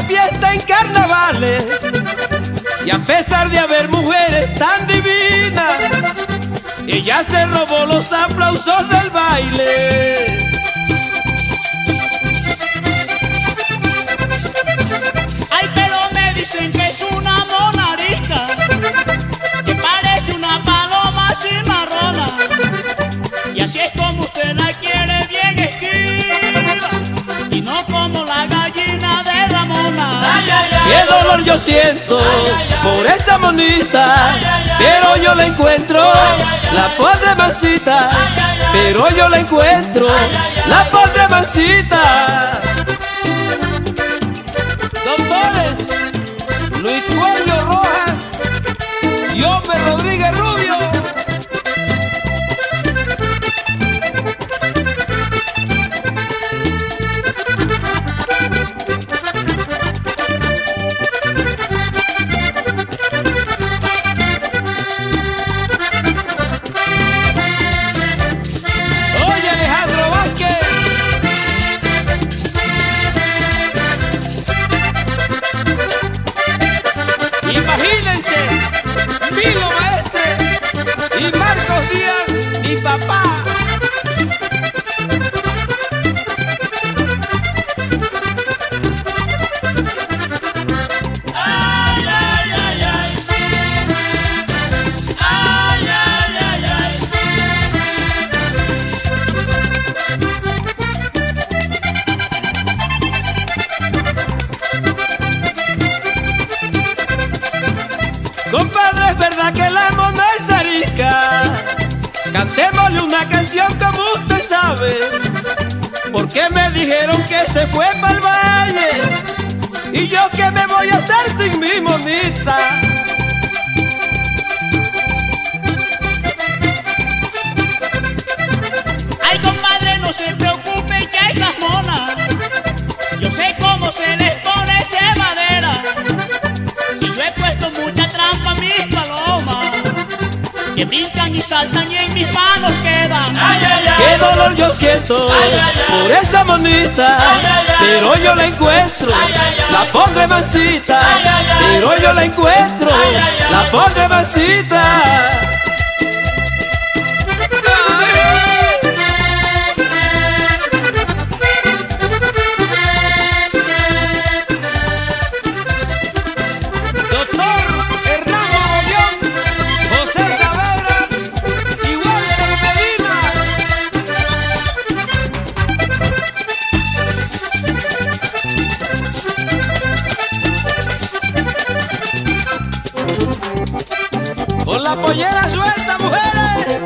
fiesta en carnavales, y a pesar de haber mujeres tan divinas, ella se robó los aplausos del baile. Ay, pero me dicen que es una monarica, que parece una paloma cimarrona, y así es como usted la quiere, bien esquiva, y no como la gallina de Ramona. Ay, ay, ay, Qué dolor yo siento por esa monita, pero yo la encuentro, la pobre mansita, pero yo la encuentro, la pobre mansita. Doctores Luis Cuello Rojas y Hombre Rodríguez Rubio. Milo Maestre y Marcos Díaz, mi papá. ay, ay, ay, ay. Ay, ay, ay, ay. Compadre, es verdad que la mona es arisca. Cantémosle una canción como usted sabe, porque me dijeron que se fue para el valle, y yo qué me voy a hacer sin mi monita. Ay, compadre, no se preocupe que a esas monas yo sé cómo se les pone cebadera. Si yo he puesto mucha trampa a mis palomas, que brincan y saltan y en mis manos quedan. Ay, ay, ay. Qué dolor yo siento por esa monita, pero yo la encuentro, la pobre mansita, pero yo la encuentro, la pobre mansita. Con la pollera suelta, mujeres.